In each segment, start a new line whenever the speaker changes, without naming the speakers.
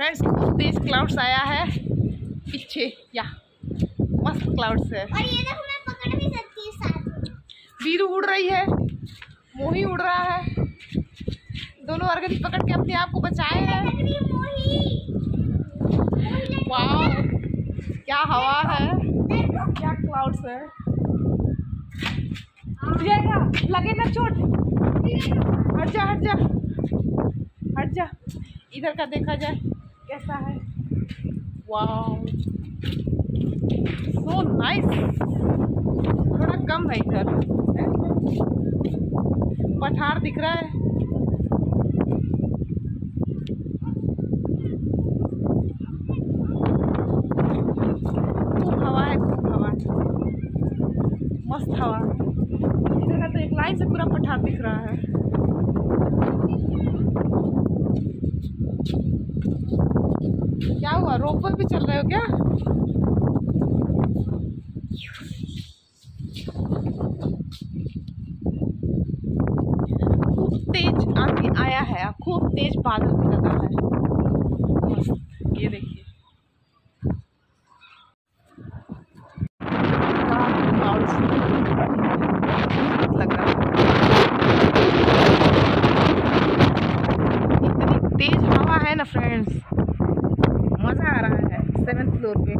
Friends खूब तेज clouds आया है पीछे, या मस्त क्लाउड्स है।
और ये देखो मैं पकड़ भी सकती हूँ साथ में।
बीरू उड़ रही है, मोही उड़ रहा है, दोनों अर्गनी पकड़ के अपने आप को बचाए हैं। वाह क्या हवा है, क्या क्लाउड्स है। उठ जाएगा, लगे ना चोट, हट जा हट जा हट जा। इधर का देखा जाए कैसा है। वाह सो नाइस। थोड़ा कम है इधर, पठार दिख रहा है। खूब हवा है, खूब हवा है, मस्त हवा। इधर का तो एक लाइन से पूरा पठार दिख रहा है। क्या हुआ, रोपवे पे चल रहे हो क्या? खूब तेज आंधी आया है, खूब तेज बादल भी लगा है। ये देखिए लग रहा है, इतनी तेज हवा है ना फ्रेंड्स, मजा आ रहा है 7th फ्लोर पे।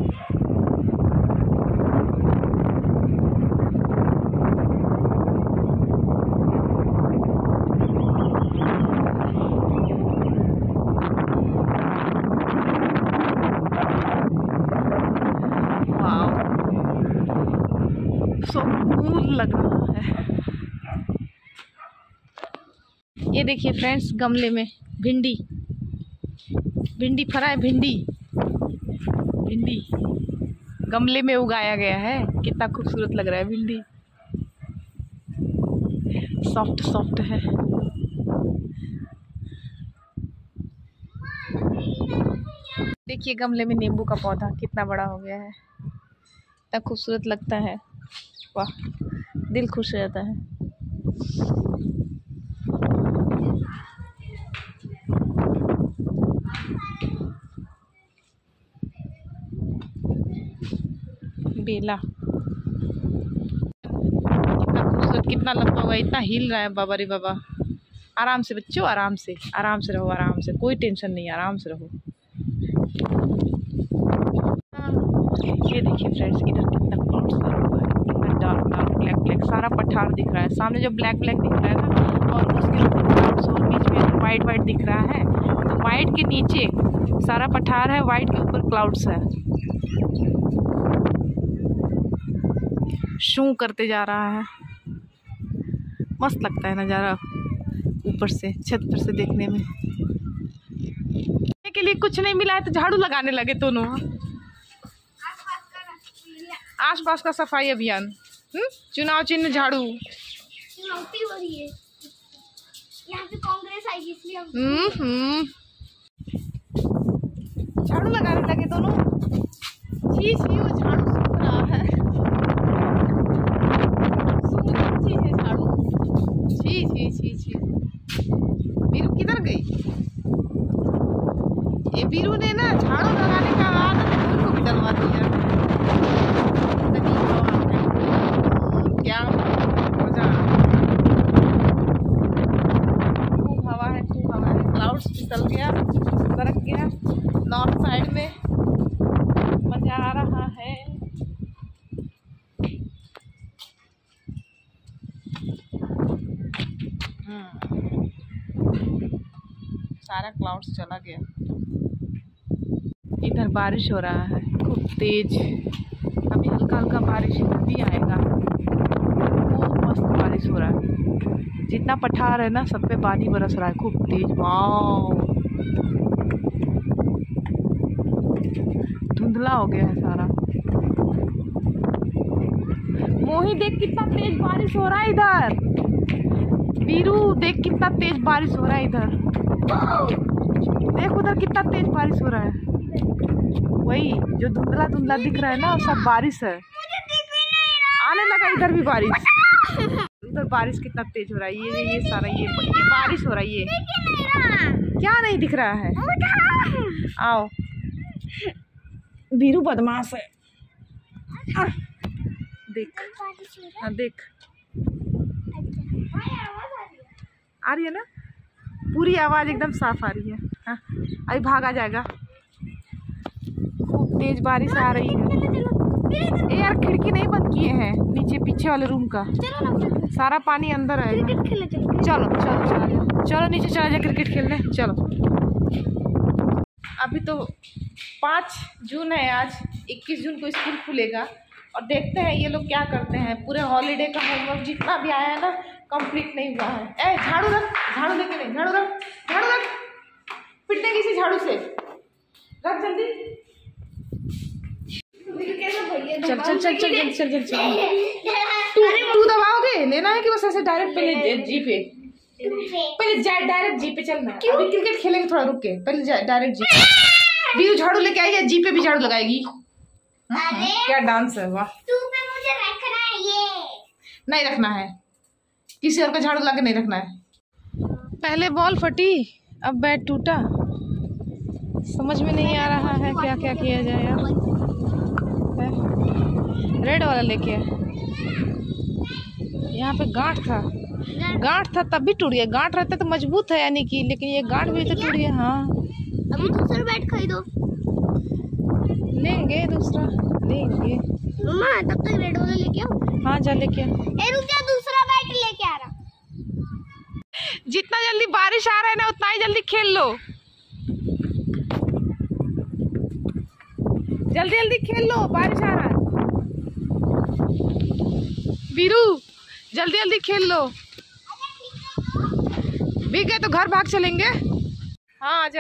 वाह सो कूल लग रहा है। ये देखिए फ्रेंड्स, गमले में भिंडी फरा है। भिंडी गमले में उगाया गया है, कितना खूबसूरत लग रहा है। भिंडी सॉफ्ट है। देखिए गमले में नींबू का पौधा कितना बड़ा हो गया है, कितना खूबसूरत लगता है। वाह दिल खुश हो जाता है। बेला कितना खूबसूरत, कितना लंबा हुआ, इतना हिल रहा है। बाबा रे बाबा, आराम से बच्चों, आराम से रहो, आराम से, कोई टेंशन नहीं, आराम से रहो। ये देखिए फ्रेंड्स, इधर कितना क्लाउड्स लगा हुआ है, कितना डार्क ब्लैक सारा पठार दिख रहा है। सामने जो ब्लैक दिख रहा है ना, और उसके ऊपर क्लाउड्स, और बीच में वाइट दिख रहा है। तो वाइट के नीचे सारा पठार है, वाइट के ऊपर क्लाउड्स है। शू करते जा रहा है, मस्त लगता है नज़ारा ऊपर से, छत पर से देखने में। के लिए कुछ नहीं मिला है तो झाड़ू लगाने लगे दोनों। आसपास का सफाई अभियान, चुनाव चिन्ह झाड़ू।
चुनौती हो रही है, यहाँ पे कांग्रेस आएगी इसलिए हम
झाड़ू लगाने लगे दोनों। छी वो झाड़ू सूख रहा है, चीज है झाड़ू। छी बीरू किधर गई? ये बीरू ने ना झाड़ू लगाने का आदत बीरू को भी डलवा दिया। क्या मजा, खूब हवा है, क्लाउड्स फिसल गया, सरक गया नॉर्थ साइड में, मजा आ रहा है। सारा क्लाउड्स चला गया। इधर बारिश हो रहा है खूब तेज, अभी हल्का बारिश भी आएगा। खूब मस्त बारिश हो रहा है, जितना पठार है ना सब पे पानी बरस रहा है खूब तेज। वाह धुंधला हो गया है सारा। मोही देख कितना तेज बारिश हो रहा है इधर। बीरू देख कितना तेज बारिश हो रहा है इधर। देख उधर कितना तेज बारिश हो रहा है। वही जो धुंधला दिख रहा है ना, सब बारिश है। आने लगा इधर भी बारिश। उधर बारिश कितना तेज हो रहा है। ये सारा ये बारिश हो रही है। क्या नहीं दिख रहा है? आओ, बीरू बदमाश है। देख, हाँ देख, आ रही है ना? पूरी आवाज एकदम साफ आ रही है। हाँ, अभी भागा जाएगा। खूब तेज बारिश आ रही है। ए यार, खिड़की नहीं बंद किए हैं नीचे पीछे वाले रूम का। सारा पानी अंदर है। चलो चलो चलो चलो नीचे चला जाए क्रिकेट खेलने। चलो, अभी तो 5 जून है आज। 21 जून को स्कूल खुलेगा और देखते हैं ये लोग क्या करते हैं। पूरे हॉलीडे का होमवर्क जितना भी आया है ना, कंप्लीट नहीं हुआ है। ए झाड़ू रख, झाड़ू लेके नहीं, झाड़ू रख, झाड़ू रख, पिटने किसी झाड़ू से रख जल्दी। चल चल चल चल चल चल चल। तू दबाओगे? लेना है कि बस ऐसे डायरेक्ट पहले जी पे? पहले डायरेक्ट जी पे चलना है। अभी क्रिकेट खेलेंगे, थोड़ा रुक के, पहले डायरेक्ट जी पे। बीरू झाड़ू लेके आई है, जी पे भी झाड़ू लगाएगी। क्या डांस है, वाह।
तू पे मुझे रखना है, ये
नहीं रखना है, किसी और का झाड़ू लाके नहीं रखना है। पहले बॉल फटी, अब बैट टूटा। समझ में नहीं आ रहा है क्या क्या किया जाए यार। रेड वाला लेके यहाँ पे गांठ था तब भी टूट गया। गांठ रहता तो मजबूत है यानी कि, लेकिन ये गांठ भी तो टूट गया। हाँ,
अभी दूसरा बैट खरीदो।
लेंगे दूसरा, लेंगे।
मम्मा तब तक रेड वाला लेके आओ।
हाँ जा लेके आ।
रुक जा, दूसरा बैट लेके आ रहा।
जितना जल्दी बारिश आ रहा है ना, उतना ही जल्दी खेल लो। जल्दी जल्दी खेल लो, बारिश आ रहा है। बीरू जल्दी जल्दी खेल लो। भीग गए तो घर भाग चलेंगे। हाँ आजा।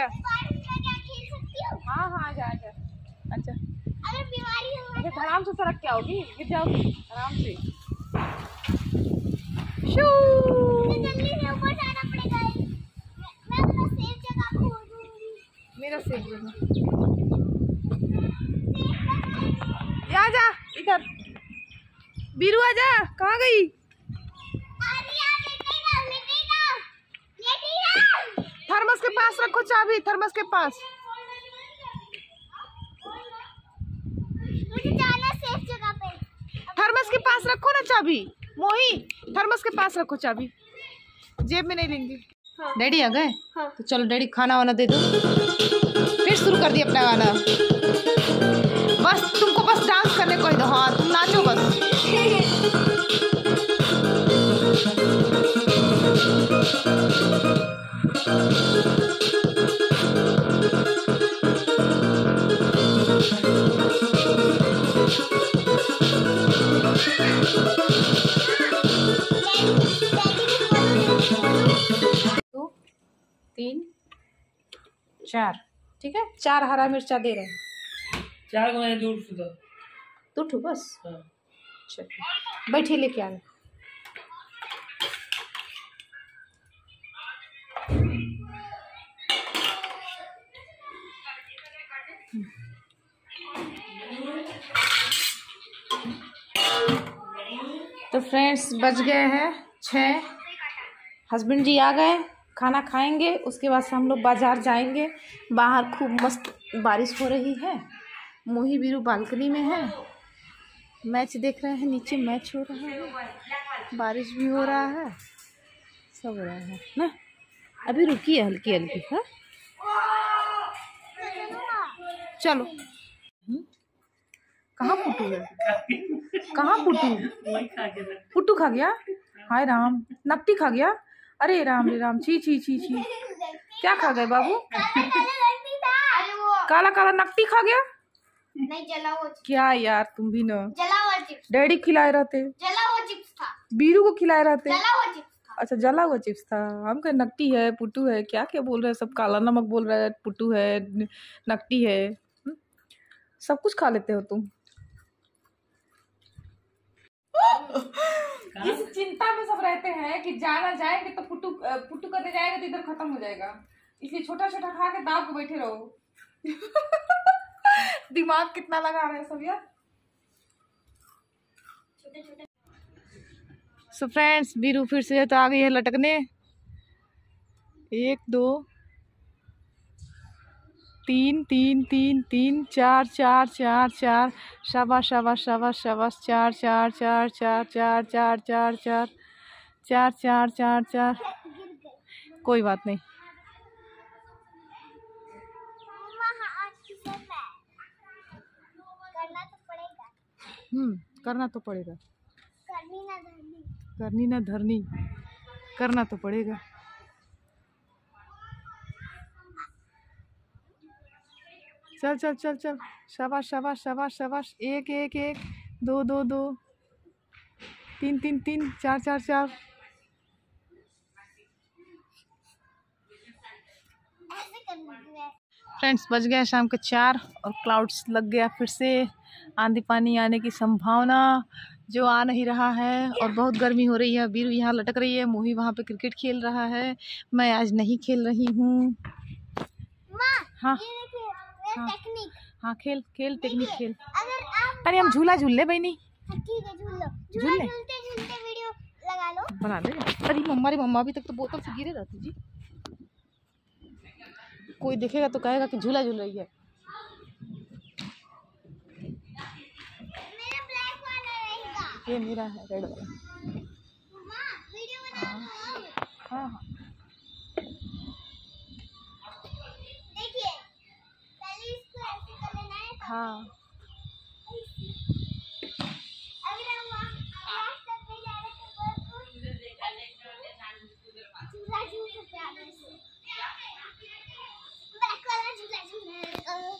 हाँ हाँ आजा आजा। अच्छा,
अगर बीमारी हो
आराम से सड़क क्या होगी, गिर जाओगी आराम से। शू,
जल्दी से ऊपर जाना पड़ेगा। मैं अपना सेफ जगह खोजूंगी।
मेरा सेफ जगह आजा इधर। बीरू आजा, कहाँ गई? थर्मस के पास रखो चाबी, थर्मस के पास।
मुझे जाना सेफ जगह पे।
थर्मस के पास रखो ना चाबी। मोही, थर्मस के पास रखो चाबी, जेब में नहीं लेंगे।
हाँ।
डैडी आ गए?
हाँ।
तो चलो डैडी खाना वाना दे दो। फिर शुरू कर दिया अपना गाना। बस तुमको बस डांस करने को ही दो। हाँ तुम नाचो बस। दो, 3, 4, ठीक है। 4 हरा मिर्चा दे रहे हैं।
4 को मैंने दूर सुधा।
दो ठो बस।
हाँ।
चलिए बैठिए, लेके आ रहे। तो फ्रेंड्स बज गए हैं 6। हस्बैंड जी आ गए, खाना खाएंगे, उसके बाद से हम लोग बाजार जाएंगे। बाहर खूब मस्त बारिश हो रही है। मोही बीरू बालकनी में है, मैच देख रहे हैं। नीचे मैच हो रहा है, बारिश भी हो रहा है, सब हो रहा है ना। अभी रुकी है हल्की हल्की। हाँ चलो। कहाँ पुट्टू है? कहाँ पुट्टू? पुट्टू खा गया? हाय राम, नकटी खा गया? अरे राम रे राम, छी छी छी छी। क्या खा गए बाबू? काला काला नकटी खा गया?
नहीं, जला हुआ चिप्स।
क्या यार तुम भी ना।
जला हुआ चिप्स।
डैडी खिलाए रहते,
जला हुआ चिप्स था।
बीरू को खिलाए रहते।
जला हुआ चिप्स था।
अच्छा जला हुआ चिप्स था। हम कहे नकटी है, पुट्टू है, क्या क्या बोल रहे हैं सब। काला नमक बोल रहा है, पुट्टू है, नकटी है। सब कुछ खा लेते हो तुम। इस चिंता में सब रहते हैं कि जाना जाएंगे तो पुट्टू करने जाएगा तो इधर खत्म हो जाएगा, इसलिए छोटा छोटा खा के दाब के बैठे रहो। दिमाग कितना लगा रहे हैं सब यार। सो फ्रेंड्स बीरू फिर से तो आ गई है लटकने। 1 2 3 3 3 3 4 4 4 4। शाबाश शाबाश शाबाश शाबाश। 4 4 4 4 4 4 4 4 4 4 4 4। कोई बात नहीं। करना तो पड़ेगा। करनी ना धरनी, करना तो पड़ेगा। चल चल चल चल। शाबाश शाबाश शाबाश शाबाश। 1 1 1 2 2 2 3 3 3 4 4 4। फ्रेंड्स बज गया शाम के 4 और क्लाउड्स लग गया फिर से। आंधी पानी आने की संभावना जो आ नहीं रहा है और बहुत गर्मी हो रही है। बीरू यहाँ लटक रही है, मोही वहाँ पे क्रिकेट खेल रहा है। मैं आज नहीं खेल रही हूँ। हाँ हाँ हाँ खेल खेल टेक्निक खेल। अरे हम झूला झूल ले बहनी।
ठीक है झूल लो।
झूल ले
झूलते वीडियो लगा लो।
बना दे। अरे हमारी मम्मा अभी तक तो बोतल से गिरे रहती जी। कोई देखेगा तो कहेगा कि झूला झूल रही है।
मेरा ब्लैक वाला रहेगा।
ये मेरा है रेड वाला।
माँ वीडियो बना दो।
हाँ हाँ
देखिए पहले इसको ऐसे कर लेना है।
हाँ
अगर हम लास्ट तक नहीं जा रहे तो झूला झूल सकते हैं आगे से। ब्लैक वाला झूला झूलना।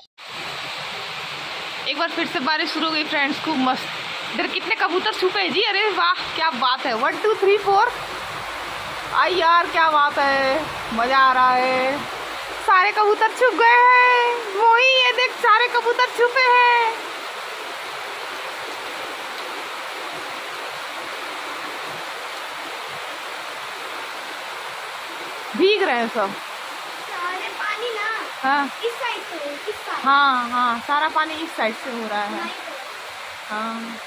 एक बार फिर से बारिश शुरू हो गई फ्रेंड्स, खूब मस्त। इधर कितने कबूतर छुपे हैं जी। अरे वाह क्या बात है। 1 2 3 4। आई यार क्या बात है, मजा आ रहा है। सारे कबूतर छुप गए हैं। मोही ये देख सारे कबूतर छुपे हैं। भीग रहे हैं सब।
सारे पानी ना
हाँ
इस साइड से हो, इस साइड।
हाँ हाँ सारा पानी इस साइड से हो रहा है। हाँ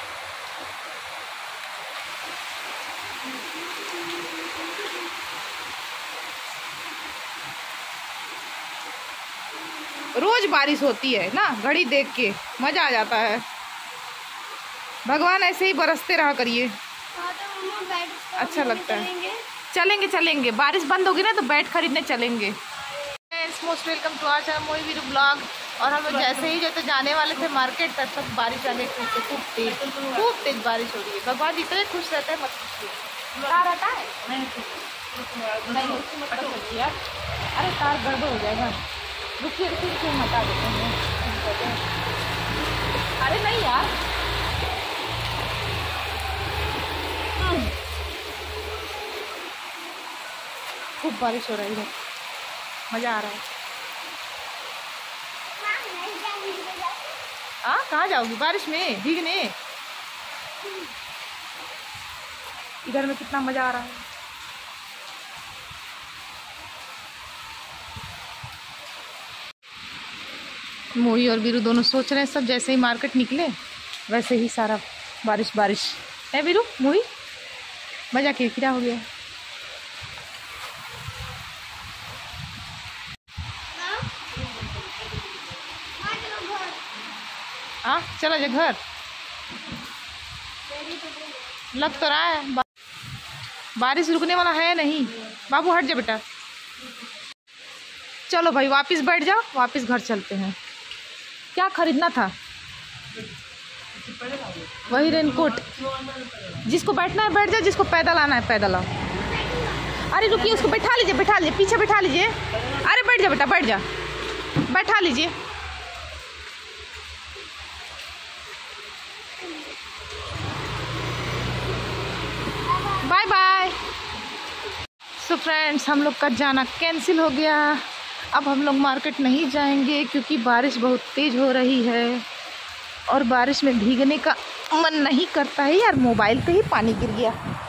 रोज बारिश होती है ना, घड़ी देख के मजा आ जाता है। भगवान ऐसे ही बरसते रहा करिए, अच्छा लगता है। चलेंगे चलेंगे, बारिश बंद होगी ना तो बैट खरीदने चलेंगे। Most welcome to our channel Mohi Veeru blog. और हम लोग जैसे ही जैसे जाने वाले थे मार्केट तक सब बारिश आने से खूब तेज बारिश हो रही है। भगवान इतने खुश रहते हैं, मत पूछिए। कार आता है नहीं उसकी मत पूछिए यार। अरे कार गड़बड़ हो जाएगा। रुकिए रुकिए हटा देते हैं। अरे नहीं यार खूब बारिश हो रही है, मज़ा आ रहा है। हाँ कहाँ जाओगी बारिश में भीगने। इधर में कितना मज़ा आ रहा है। मोही और बीरू दोनों सोच रहे हैं सब जैसे ही मार्केट निकले वैसे ही सारा बारिश बारिश है। बीरू मोही मज़ा किरकिरा हो गया। हाँ चला जा घर। लग तो रहा है बारिश रुकने वाला है नहीं। बाबू हट जा बेटा। चलो भाई वापस बैठ जाओ, वापस घर चलते हैं। क्या खरीदना था? वही रेनकोट। जिसको बैठना है बैठ जाओ, जिसको पैदल आना है पैदल आओ। अरे रुकिए उसको बैठा लीजिए पीछे बैठा लीजिए। अरे बैठ जा बेटा बैठ जा, बैठा लीजिए। Bye bye. सो फ्रेंड्स हम लोग का जाना कैंसिल हो गया। अब हम लोग मार्केट नहीं जाएंगे क्योंकि बारिश बहुत तेज़ हो रही है और बारिश में भीगने का मन नहीं करता है। यार मोबाइल पे ही पानी गिर गया।